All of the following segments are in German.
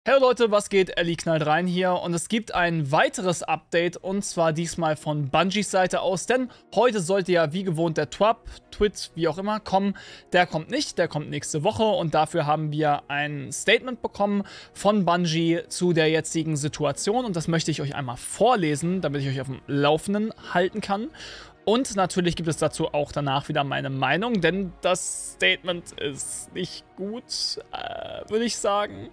Hey Leute, was geht? Ellie knallt rein hier und es gibt ein weiteres Update und zwar diesmal von Bungies Seite aus, denn heute sollte ja wie gewohnt der Twit, wie auch immer, kommen. Der kommt nicht, der kommt nächste Woche und dafür haben wir ein Statement bekommen von Bungie zu der jetzigen Situation und das möchte ich euch einmal vorlesen, damit ich euch auf dem Laufenden halten kann. Und natürlich gibt es dazu auch danach wieder meine Meinung, denn das Statement ist nicht gut, würde ich sagen.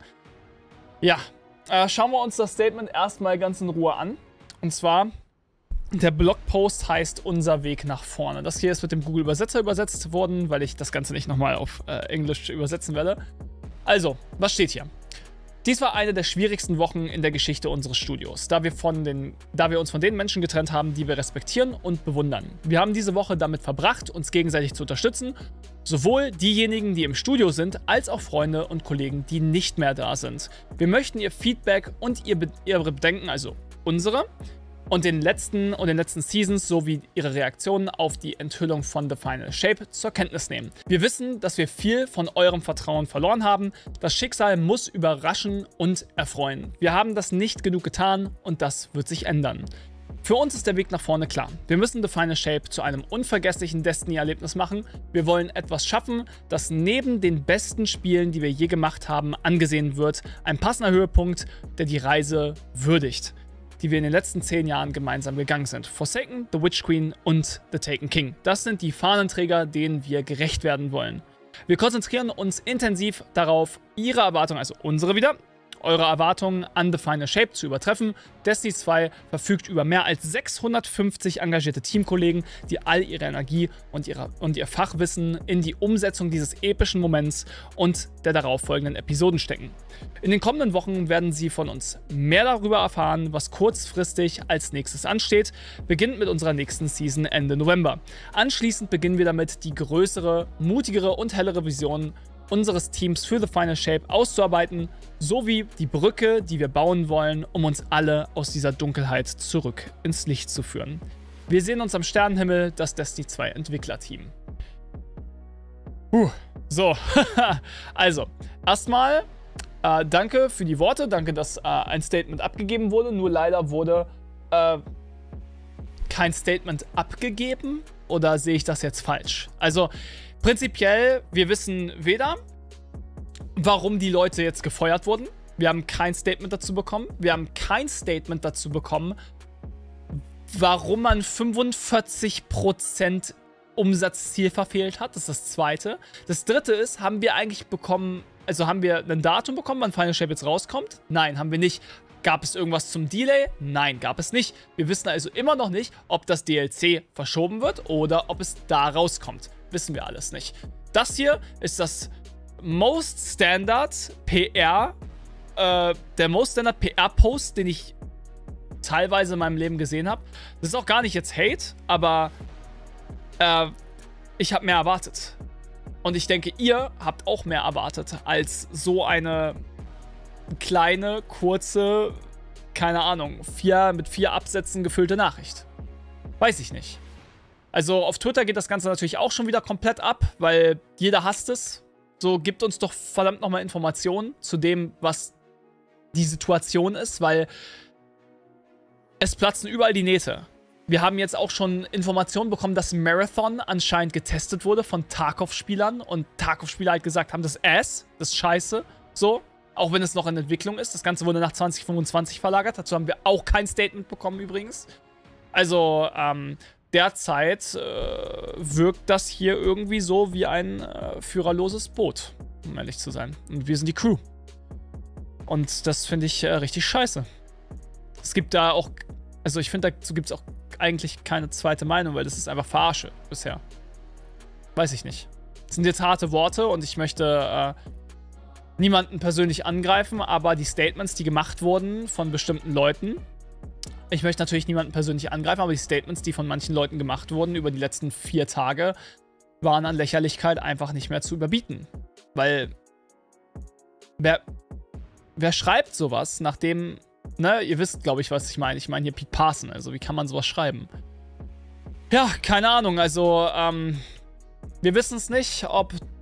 Ja, schauen wir uns das Statement erstmal ganz in Ruhe an. Und zwar, der Blogpost heißt Unser Weg nach vorne. Das hier ist mit dem Google-Übersetzer übersetzt worden, weil ich das Ganze nicht nochmal auf Englisch übersetzen werde. Also, was steht hier? Dies war eine der schwierigsten Wochen in der Geschichte unseres Studios, da wir uns von den Menschen getrennt haben, die wir respektieren und bewundern. Wir haben diese Woche damit verbracht, uns gegenseitig zu unterstützen, sowohl diejenigen, die im Studio sind, als auch Freunde und Kollegen, die nicht mehr da sind. Wir möchten ihr Feedback und ihre Bedenken, also unsere, und den letzten Seasons sowie ihre Reaktionen auf die Enthüllung von The Final Shape zur Kenntnis nehmen. Wir wissen, dass wir viel von eurem Vertrauen verloren haben. Das Schicksal muss überraschen und erfreuen. Wir haben das nicht genug getan und das wird sich ändern. Für uns ist der Weg nach vorne klar. Wir müssen The Final Shape zu einem unvergesslichen Destiny-Erlebnis machen. Wir wollen etwas schaffen, das neben den besten Spielen, die wir je gemacht haben, angesehen wird. Ein passender Höhepunkt, der die Reise würdigt, die wir in den letzten 10 Jahren gemeinsam gegangen sind. Forsaken, The Witch Queen und The Taken King. Das sind die Fahnenträger, denen wir gerecht werden wollen. Wir konzentrieren uns intensiv darauf, ihre Erwartungen, also unsere wieder, eure Erwartungen an The Final Shape zu übertreffen. Destiny 2 verfügt über mehr als 650 engagierte Teamkollegen, die all ihre Energie und ihr Fachwissen in die Umsetzung dieses epischen Moments und der darauffolgenden Episoden stecken. In den kommenden Wochen werden Sie von uns mehr darüber erfahren, was kurzfristig als nächstes ansteht, beginnend mit unserer nächsten Season Ende November. Anschließend beginnen wir damit, die größere, mutigere und hellere Vision unseres Teams für The Final Shape auszuarbeiten, sowie die Brücke, die wir bauen wollen, um uns alle aus dieser Dunkelheit zurück ins Licht zu führen. Wir sehen uns am Sternenhimmel, das Destiny 2 Entwicklerteam. So, also, erstmal danke für die Worte, danke, dass ein Statement abgegeben wurde, nur leider wurde kein Statement abgegeben, oder sehe ich das jetzt falsch? Also, prinzipiell, wir wissen weder, warum die Leute jetzt gefeuert wurden. Wir haben kein Statement dazu bekommen. Wir haben kein Statement dazu bekommen, warum man 45% Umsatzziel verfehlt hat. Das ist das Zweite. Das Dritte ist, haben wir eigentlich bekommen, also haben wir ein Datum bekommen, wann Final Shape jetzt rauskommt? Nein, haben wir nicht. Gab es irgendwas zum Delay? Nein, gab es nicht. Wir wissen also immer noch nicht, ob das DLC verschoben wird oder ob es da rauskommt. Wissen wir alles nicht. Das hier ist das Most Standard PR, der Most Standard PR-Post, den ich teilweise in meinem Leben gesehen habe. Das ist auch gar nicht jetzt Hate, aber ich habe mehr erwartet. Und ich denke, ihr habt auch mehr erwartet als so eine kleine, kurze, keine Ahnung, mit 4 Absätzen gefüllte Nachricht. Weiß ich nicht. Also auf Twitter geht das Ganze natürlich auch schon wieder komplett ab, weil jeder hasst es. So, gibt uns doch verdammt nochmal Informationen zu dem, was die Situation ist, weil es platzen überall die Nähte. Wir haben jetzt auch schon Informationen bekommen, dass Marathon anscheinend getestet wurde von Tarkov-Spielern und Tarkov-Spieler halt gesagt haben, das ist scheiße, so. Auch wenn es noch in Entwicklung ist. Das Ganze wurde nach 2025 verlagert. Dazu haben wir auch kein Statement bekommen übrigens. Also, derzeit wirkt das hier irgendwie so wie ein führerloses Boot, um ehrlich zu sein. Und wir sind die Crew. Und das finde ich richtig scheiße. Es gibt da auch, also ich finde, dazu gibt es auch eigentlich keine zweite Meinung, weil das ist einfach Verarsche bisher. Weiß ich nicht. Das sind jetzt harte Worte und ich möchte niemanden persönlich angreifen, aber die Statements, die gemacht wurden von bestimmten Leuten, ich möchte natürlich niemanden persönlich angreifen, aber die Statements, die von manchen Leuten gemacht wurden über die letzten 4 Tage, waren an Lächerlichkeit einfach nicht mehr zu überbieten. Weil, wer schreibt sowas, nachdem, ne, ihr wisst, glaube ich, was ich meine. Ich meine hier Pete Parson, also wie kann man sowas schreiben? Ja, keine Ahnung, also, wir wissen es nicht, ob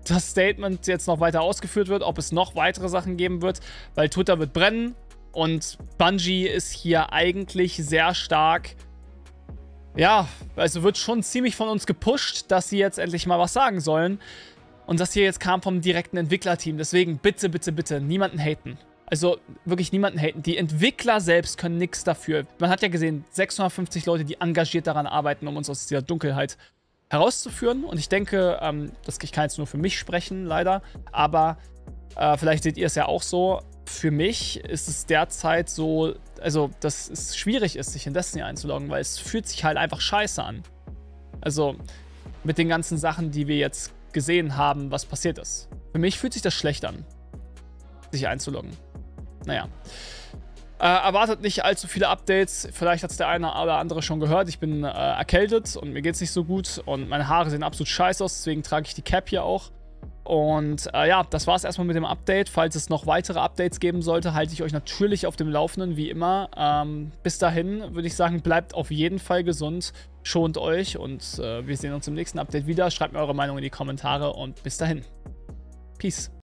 das Statement jetzt noch weiter ausgeführt wird, ob es noch weitere Sachen geben wird, weil Twitter wird brennen und Bungie ist hier eigentlich sehr stark. Ja, also wird schon ziemlich von uns gepusht, dass sie jetzt endlich mal was sagen sollen. Und das hier jetzt kam vom direkten Entwicklerteam. Deswegen bitte, bitte, bitte niemanden haten. Also wirklich niemanden haten. Die Entwickler selbst können nichts dafür. Man hat ja gesehen, 650 Leute, die engagiert daran arbeiten, um uns aus dieser Dunkelheit herauszuführen. Und ich denke, ich kann jetzt nur für mich sprechen, leider. Aber vielleicht seht ihr es ja auch so. Für mich ist es derzeit so, also, dass es schwierig ist, sich in Destiny einzuloggen, weil es fühlt sich halt einfach scheiße an. Also, mit den ganzen Sachen, die wir jetzt gesehen haben, was passiert ist. Für mich fühlt sich das schlecht an, sich einzuloggen. Naja. Erwartet nicht allzu viele Updates. Vielleicht hat es der eine oder andere schon gehört. Ich bin erkältet und mir geht es nicht so gut. Und meine Haare sehen absolut scheiße aus, deswegen trage ich die Cap hier auch. Und ja, das war es erstmal mit dem Update. Falls es noch weitere Updates geben sollte, halte ich euch natürlich auf dem Laufenden, wie immer. Bis dahin würde ich sagen, bleibt auf jeden Fall gesund, schont euch und wir sehen uns im nächsten Update wieder. Schreibt mir eure Meinung in die Kommentare und bis dahin. Peace.